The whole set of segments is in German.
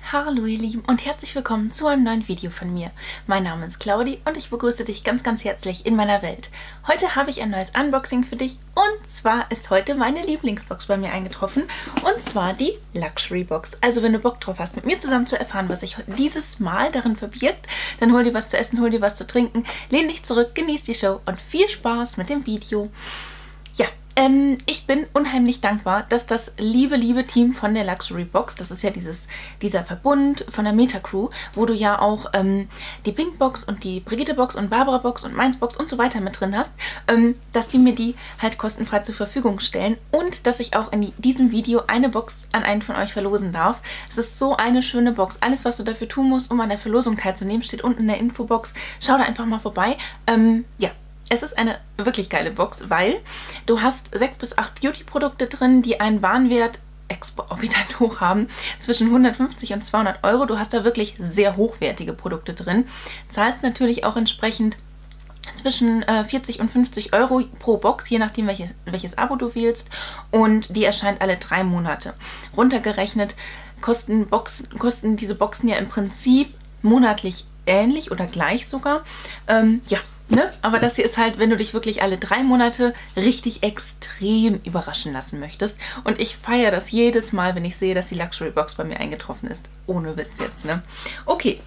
Hallo ihr Lieben und herzlich willkommen zu einem neuen Video von mir. Mein Name ist Claudi und ich begrüße dich ganz, ganz herzlich in meiner Welt. Heute habe ich ein neues Unboxing für dich und zwar ist heute meine Lieblingsbox bei mir eingetroffen und zwar die Luxury Box. Also wenn du Bock drauf hast, mit mir zusammen zu erfahren, was sich dieses Mal darin verbirgt, dann hol dir was zu essen, hol dir was zu trinken, lehn dich zurück, genieß die Show und viel Spaß mit dem Video. Ja. Ich bin unheimlich dankbar, dass das liebe Team von der Luxury Box, das ist ja dieser Verbund von der Meta Crew, wo du ja auch die Pink Box und die Brigitte Box und Barbara Box und Mainz Box und so weiter mit drin hast, dass die mir die halt kostenfrei zur Verfügung stellen und dass ich auch in diesem Video eine Box an einen von euch verlosen darf. Es ist so eine schöne Box. Alles, was du dafür tun musst, um an der Verlosung teilzunehmen, steht unten in der Infobox. Schau da einfach mal vorbei. Ja. Es ist eine wirklich geile Box, weil du hast 6 bis 8 Beauty-Produkte drin, die einen Warenwert exorbitant hoch haben, zwischen 150 und 200 Euro. Du hast da wirklich sehr hochwertige Produkte drin. Zahlst natürlich auch entsprechend zwischen 40 und 50 Euro pro Box, je nachdem welches Abo du wählst. Und die erscheint alle 3 Monate. Runtergerechnet kosten diese Boxen ja im Prinzip monatlich ähnlich oder gleich sogar. Ja. Ne? Aber das hier ist halt, wenn du dich wirklich alle 3 Monate richtig extrem überraschen lassen möchtest. Und ich feiere das jedes Mal, wenn ich sehe, dass die Luxury Box bei mir eingetroffen ist. Ohne Witz jetzt, ne? Okay.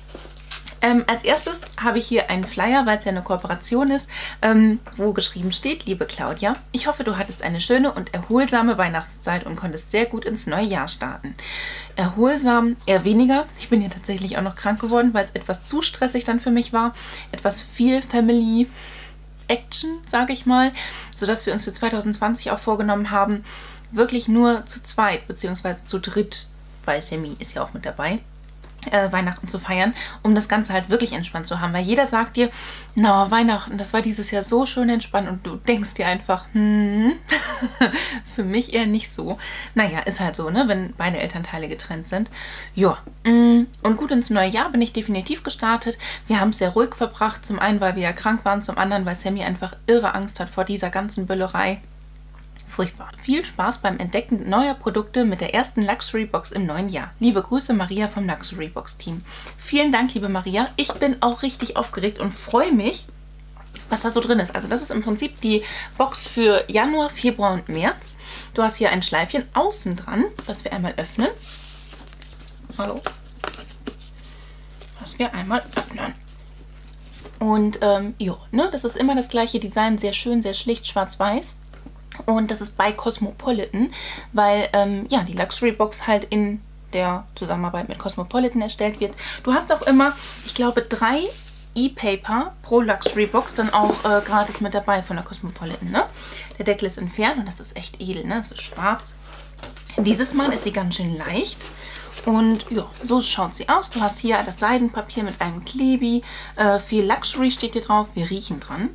Als erstes habe ich hier einen Flyer, weil es ja eine Kooperation ist, wo geschrieben steht: Liebe Claudia, ich hoffe, du hattest eine schöne und erholsame Weihnachtszeit und konntest sehr gut ins neue Jahr starten. Erholsam eher weniger. Ich bin ja tatsächlich auch noch krank geworden, weil es etwas zu stressig dann für mich war. Etwas viel Family Action, sage ich mal, sodass wir uns für 2020 auch vorgenommen haben, wirklich nur zu zweit bzw. zu dritt, weil Sammy ist ja auch mit dabei, Weihnachten zu feiern, um das Ganze halt wirklich entspannt zu haben. Weil jeder sagt dir, na, Weihnachten, das war dieses Jahr so schön entspannt und du denkst dir einfach, für mich eher nicht so. Naja, ist halt so, ne, wenn beide Elternteile getrennt sind. Ja, und gut ins neue Jahr bin ich definitiv gestartet. Wir haben es sehr ruhig verbracht. Zum einen, weil wir ja krank waren, zum anderen, weil Sammy einfach irre Angst hat vor dieser ganzen Böllerei. Furchtbar. Viel Spaß beim Entdecken neuer Produkte mit der ersten Luxury Box im neuen Jahr. Liebe Grüße, Maria vom Luxury Box Team. Vielen Dank, liebe Maria. Ich bin auch richtig aufgeregt und freue mich, was da so drin ist. Also das ist im Prinzip die Box für Januar, Februar und März. Du hast hier ein Schleifchen außen dran, was wir einmal öffnen. Hallo. Was wir einmal öffnen. Und ja, ne, das ist immer das gleiche Design, sehr schön, sehr schlicht, schwarz-weiß. Und das ist bei Cosmopolitan, weil ja, die Luxury Box halt in der Zusammenarbeit mit Cosmopolitan erstellt wird. Du hast auch immer, ich glaube, 3 E-Paper pro Luxury Box dann auch gratis mit dabei von der Cosmopolitan, ne? Der Deckel ist entfernt und das ist echt edel, ne? Es ist schwarz. Dieses Mal ist sie ganz schön leicht. Und ja, so schaut sie aus. Du hast hier das Seidenpapier mit einem Klebi. Viel Luxury steht hier drauf. Wir riechen dran.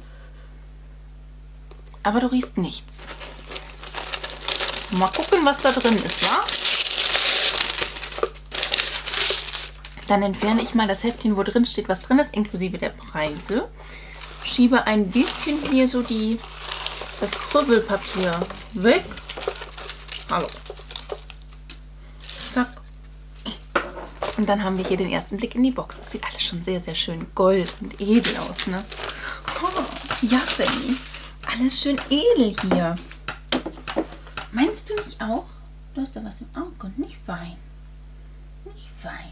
Aber du riechst nichts. Mal gucken, was da drin ist, ja? Dann entferne ich mal das Heftchen, wo drin steht, was drin ist, inklusive der Preise. Schiebe ein bisschen hier so das Krüppelpapier weg. Hallo. Zack. Und dann haben wir hier den ersten Blick in die Box. Das sieht alles schon sehr, sehr schön gold und edel aus, ne? Oh, ja, Sammy. Alles schön edel hier. Meinst du nicht auch? Du hast da was im Auge. Nicht weinen. Nicht weinen.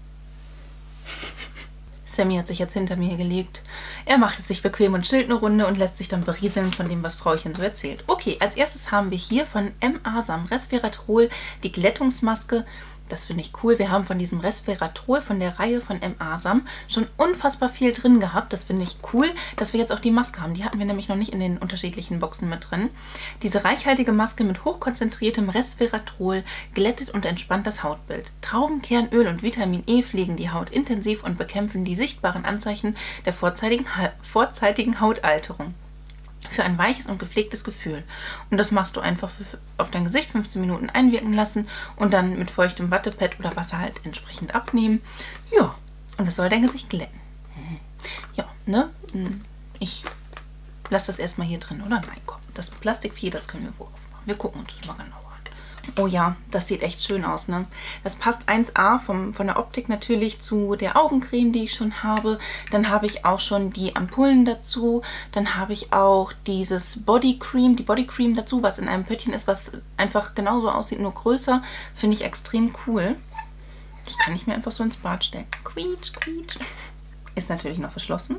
Sammy hat sich jetzt hinter mir gelegt. Er macht es sich bequem und chillt eine Runde und lässt sich dann berieseln von dem, was Frauchen so erzählt. Okay, als erstes haben wir hier von M. Asam Resveratrol die Glättungsmaske. Das finde ich cool. Wir haben von diesem Resveratrol von der Reihe von M. Asam schon unfassbar viel drin gehabt. Das finde ich cool, dass wir jetzt auch die Maske haben. Die hatten wir nämlich noch nicht in den unterschiedlichen Boxen mit drin. Diese reichhaltige Maske mit hochkonzentriertem Resveratrol glättet und entspannt das Hautbild. Traubenkernöl und Vitamin E pflegen die Haut intensiv und bekämpfen die sichtbaren Anzeichen der vorzeitigen Hautalterung. Für ein weiches und gepflegtes Gefühl. Und das machst du einfach auf dein Gesicht 15 Minuten einwirken lassen und dann mit feuchtem Wattepad oder Wasser halt entsprechend abnehmen. Ja, und das soll dein Gesicht glätten. Ja, ne? Ich lasse das erstmal hier drin, oder? Nein, komm. Das Plastikvieh, das können wir wohl aufmachen. Wir gucken uns das mal genauer an. Oh ja, das sieht echt schön aus, ne? Das passt 1A von der Optik natürlich zu der Augencreme, die ich schon habe. Dann habe ich auch schon die Ampullen dazu. Dann habe ich auch dieses die Bodycreme dazu, was in einem Pöttchen ist, was einfach genauso aussieht, nur größer. Finde ich extrem cool. Das kann ich mir einfach so ins Bad stellen. Quietsch, quietsch. Ist natürlich noch verschlossen.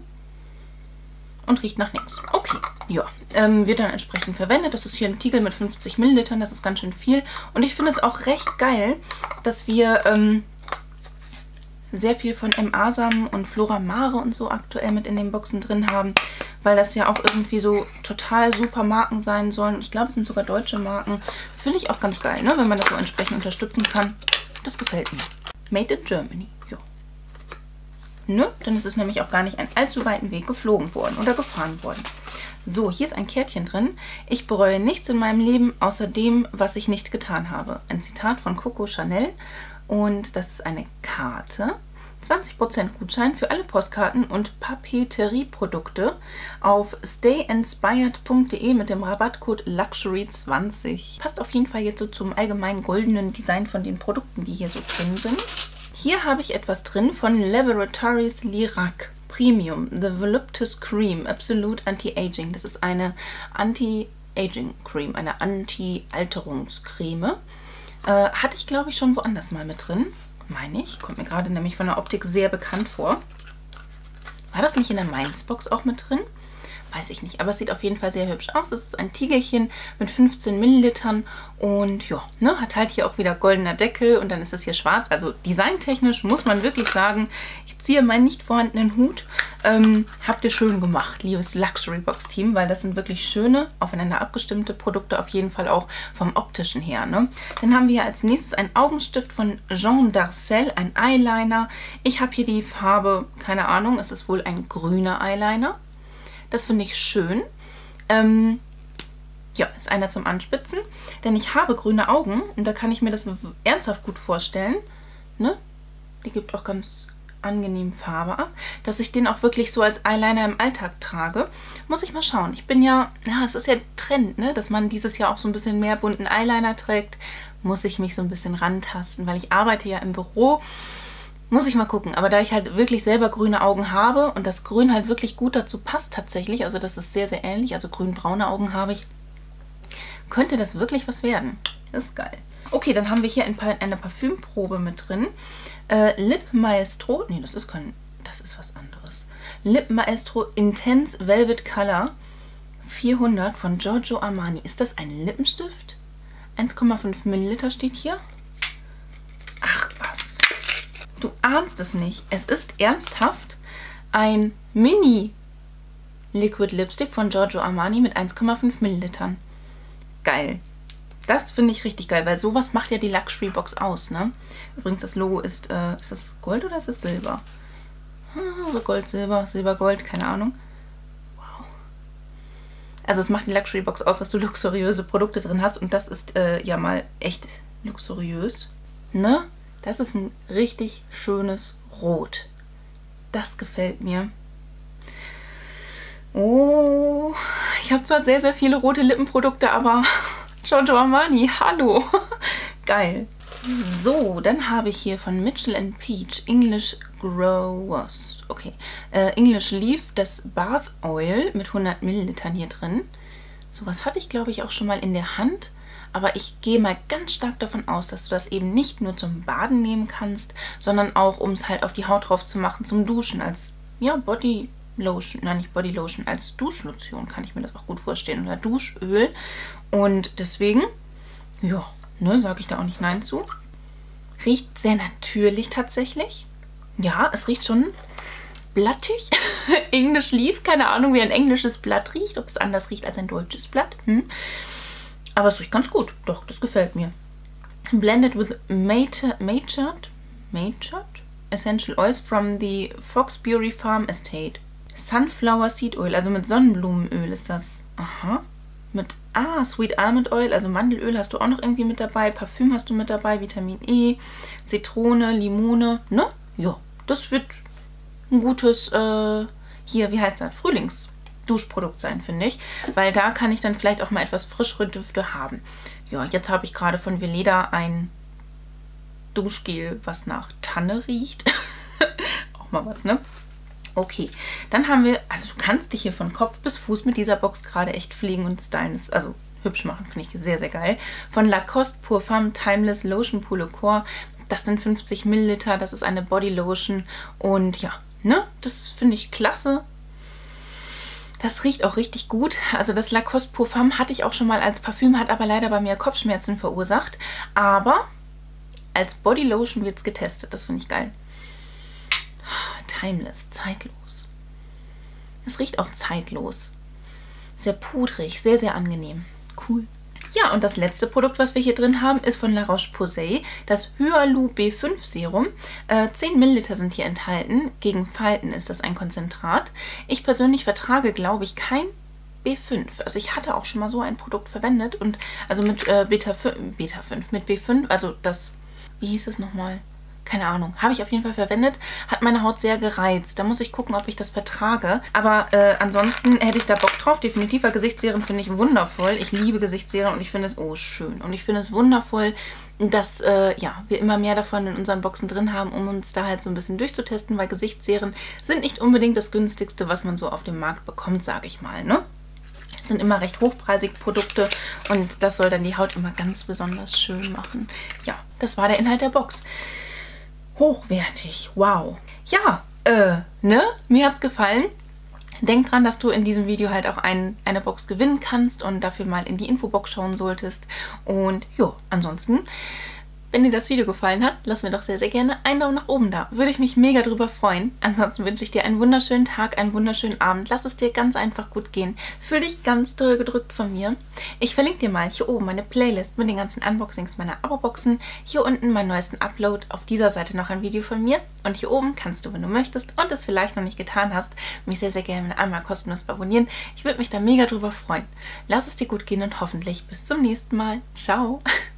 Und riecht nach nichts. Okay, ja. Wird dann entsprechend verwendet. Das ist hier ein Tiegel mit 50 Millilitern. Das ist ganz schön viel. Und ich finde es auch recht geil, dass wir sehr viel von M.A.Samen und Flora Mare und so aktuell mit in den Boxen drin haben. Weil das ja auch irgendwie so total super Marken sein sollen. Ich glaube, es sind sogar deutsche Marken. Finde ich auch ganz geil, ne? Wenn man das so entsprechend unterstützen kann. Das gefällt mir. Made in Germany. Ja. Ne? Dann ist es nämlich auch gar nicht einen allzu weiten Weg geflogen worden oder gefahren worden. So, hier ist ein Kärtchen drin. Ich bereue nichts in meinem Leben, außer dem, was ich nicht getan habe. Ein Zitat von Coco Chanel. Und das ist eine Karte. 20% Gutschein für alle Postkarten und Papeterieprodukte auf stayinspired.de mit dem Rabattcode LUXURY20. Passt auf jeden Fall jetzt so zum allgemeinen goldenen Design von den Produkten, die hier so drin sind. Hier habe ich etwas drin von Laboratories Lirac Premium, The Voluptuous Cream, Absolute Anti-Aging. Das ist eine Anti-Aging Cream, eine Anti-Alterungscreme. Hatte ich, glaube ich, schon woanders mal mit drin, meine ich. Kommt mir gerade nämlich von der Optik sehr bekannt vor. War das nicht in der Mainz-Box auch mit drin? Weiß ich nicht, aber es sieht auf jeden Fall sehr hübsch aus. Das ist ein Tiegelchen mit 15 Millilitern und ja, ne, hat halt hier auch wieder goldener Deckel und dann ist es hier schwarz. Also designtechnisch muss man wirklich sagen, ich ziehe meinen nicht vorhandenen Hut. Habt ihr schön gemacht, liebes Luxury Box Team, weil das sind wirklich schöne, aufeinander abgestimmte Produkte, auf jeden Fall auch vom optischen her. Ne? Dann haben wir hier als nächstes einen Augenstift von Jean Darcel, ein Eyeliner. Ich habe hier die Farbe, keine Ahnung, es ist wohl ein grüner Eyeliner. Das finde ich schön. Ja, ist einer zum Anspitzen. Denn ich habe grüne Augen und da kann ich mir das ernsthaft gut vorstellen. Ne? Die gibt auch ganz angenehm Farbe ab. Dass ich den auch wirklich so als Eyeliner im Alltag trage. Muss ich mal schauen. Ich bin ja, es ist ja Trend, ne? Dass man dieses Jahr auch so ein bisschen mehr bunten Eyeliner trägt. Muss ich mich so ein bisschen rantasten, weil ich arbeite ja im Büro. Muss ich mal gucken, aber da ich halt wirklich selber grüne Augen habe und das Grün halt wirklich gut dazu passt tatsächlich, also das ist sehr, sehr ähnlich, also grün-braune Augen habe ich, könnte das wirklich was werden. Das ist geil. Okay, dann haben wir hier eine Parfümprobe mit drin. Lip Maestro, nee, das ist was anderes. Lip Maestro Intense Velvet Color 400 von Giorgio Armani. Ist das ein Lippenstift? 1,5 Milliliter steht hier. Ach, was. Du ahnst es nicht. Es ist ernsthaft ein Mini Liquid Lipstick von Giorgio Armani mit 1,5 Millilitern. Geil. Das finde ich richtig geil, weil sowas macht ja die Luxury Box aus, ne? Übrigens, das Logo ist das Gold oder ist es Silber? So Gold, Silber, Silber, Gold, keine Ahnung. Wow. Also es macht die Luxury Box aus, dass du luxuriöse Produkte drin hast und das ist ja mal echt luxuriös, ne? Das ist ein richtig schönes Rot. Das gefällt mir. Oh, ich habe zwar sehr, sehr viele rote Lippenprodukte, aber Giorgio Armani, hallo. Geil. So, dann habe ich hier von Mitchell & Peach English Growers. Okay, English Leaf, das Bath Oil mit 100 Millilitern hier drin. Sowas hatte ich, glaube ich, auch schon mal in der Hand. Aber ich gehe mal ganz stark davon aus, dass du das eben nicht nur zum Baden nehmen kannst, sondern auch, um es halt auf die Haut drauf zu machen, zum Duschen, als, ja, Body Lotion, nein, nicht Body Lotion, als Duschlotion kann ich mir das auch gut vorstellen, oder Duschöl. Und deswegen, ja, ne, sage ich da auch nicht Nein zu. Riecht sehr natürlich tatsächlich. Ja, es riecht schon blattig. English Leaf, keine Ahnung, wie ein englisches Blatt riecht, ob es anders riecht als ein deutsches Blatt. Aber es riecht ganz gut. Doch, das gefällt mir. Blended with matured essential oils from the Foxbury Farm Estate. Sunflower Seed Oil, also mit Sonnenblumenöl ist das. Aha. Mit, Sweet Almond Oil, also Mandelöl hast du auch noch irgendwie mit dabei. Parfüm hast du mit dabei, Vitamin E, Zitrone, Limone, ne? Ja, das wird ein gutes, hier, wie heißt das? Frühlingsduschprodukt sein, finde ich. Weil da kann ich dann vielleicht auch mal etwas frischere Düfte haben. ja, jetzt habe ich gerade von Weleda ein Duschgel, was nach Tanne riecht. Auch mal was, ne? Okay, dann haben wir, also du kannst dich hier von Kopf bis Fuß mit dieser Box gerade echt pflegen und stylen. Also hübsch machen, finde ich sehr, sehr geil. Von Lacoste Pure Femme Timeless Lotion Pour le Corps. Das sind 50 Milliliter, das ist eine Body Lotion. Und ja, ne, das finde ich klasse. Das riecht auch richtig gut. Also das Lacoste Pure Femme hatte ich auch schon mal als Parfüm, hat aber leider bei mir Kopfschmerzen verursacht. Aber als Body Lotion wird es getestet, das finde ich geil. Timeless, zeitlos. Es riecht auch zeitlos. Sehr pudrig, sehr, sehr angenehm. Cool. Ja, und das letzte Produkt, was wir hier drin haben, ist von La Roche-Posay, das Hyalu B5 Serum. 10 Milliliter sind hier enthalten. Gegen Falten ist das ein Konzentrat. Ich persönlich vertrage, glaube ich, kein B5. Also ich hatte auch schon mal so ein Produkt verwendet und also mit mit B5, also das, wie hieß es nochmal? Keine Ahnung, habe ich auf jeden Fall verwendet, hat meine Haut sehr gereizt. Da muss ich gucken, ob ich das vertrage. Aber ansonsten hätte ich da Bock drauf. Definitiv, weil Gesichtsserien finde ich wundervoll. Ich liebe Gesichtsserien und ich finde es, oh schön. Und ich finde es wundervoll, dass ja, wir immer mehr davon in unseren Boxen drin haben, um uns da halt so ein bisschen durchzutesten, weil Gesichtsserien sind nicht unbedingt das günstigste, was man so auf dem Markt bekommt, sage ich mal, ne? Sind immer recht hochpreisige Produkte und das soll dann die Haut immer ganz besonders schön machen. Ja, das war der Inhalt der Box. Hochwertig, wow. Ja, ne? Mir hat's gefallen. Denk dran, dass du in diesem Video halt auch eine Box gewinnen kannst und dafür mal in die Infobox schauen solltest. Und jo, ansonsten, wenn dir das Video gefallen hat, lass mir doch sehr, sehr gerne einen Daumen nach oben da. Würde ich mich mega drüber freuen. Ansonsten wünsche ich dir einen wunderschönen Tag, einen wunderschönen Abend. Lass es dir ganz einfach gut gehen. Fühl dich ganz doll gedrückt von mir. Ich verlinke dir mal hier oben meine Playlist mit den ganzen Unboxings meiner Abo-Boxen. Hier unten meinen neuesten Upload. Auf dieser Seite noch ein Video von mir. Und hier oben kannst du, wenn du möchtest und es vielleicht noch nicht getan hast, mich sehr, sehr gerne einmal kostenlos abonnieren. Ich würde mich da mega drüber freuen. Lass es dir gut gehen und hoffentlich bis zum nächsten Mal. Ciao!